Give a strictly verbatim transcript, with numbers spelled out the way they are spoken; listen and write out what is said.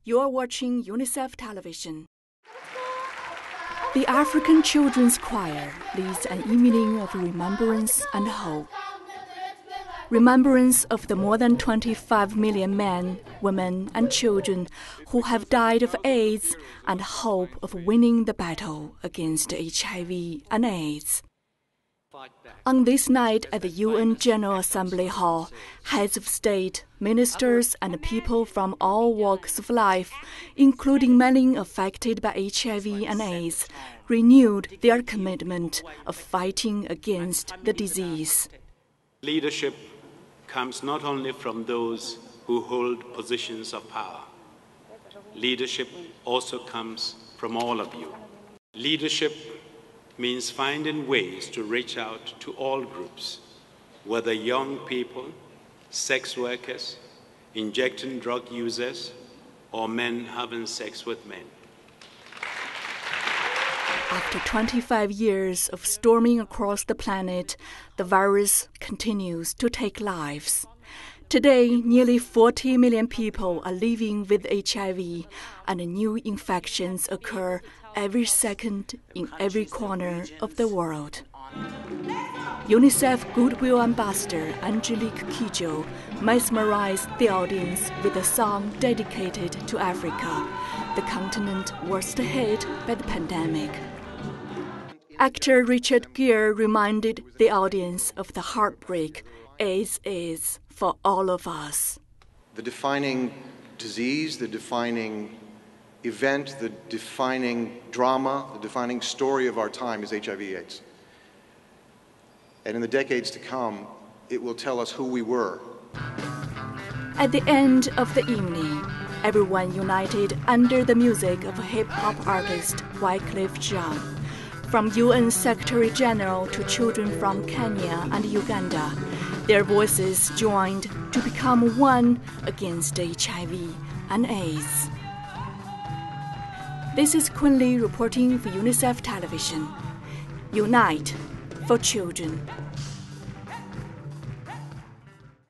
You're watching UNICEF television. The African Children's Choir leads an evening of remembrance and hope. Remembrance of the more than twenty-five million men, women, and children who have died of AIDS, and hope of winning the battle against H I V and AIDS. On this night at the U N General Assembly Hall, heads of state, ministers, and people from all walks of life, including many affected by H I V and AIDS, renewed their commitment of fighting against the disease. Leadership comes not only from those who hold positions of power. Leadership also comes from all of you. Leadership means finding ways to reach out to all groups, whether young people, sex workers, injecting drug users, or men having sex with men. After twenty-five years of storming across the planet, the virus continues to take lives. Today, nearly forty million people are living with H I V, and new infections occur every second in every corner of the world. UNICEF Goodwill Ambassador Angelique Kidjo mesmerized the audience with a song dedicated to Africa, the continent worst hit by the pandemic. Actor Richard Gere reminded the audience of the heartbreak AIDS is for all of us. The defining disease, the defining event, the defining drama, the defining story of our time is H I V AIDS. And in the decades to come, it will tell us who we were. At the end of the evening, everyone united under the music of hip-hop artist Wyclef Jean. From U N Secretary General to children from Kenya and Uganda, their voices joined to become one against H I V and AIDS. This is Kun Li reporting for UNICEF Television. Unite for children.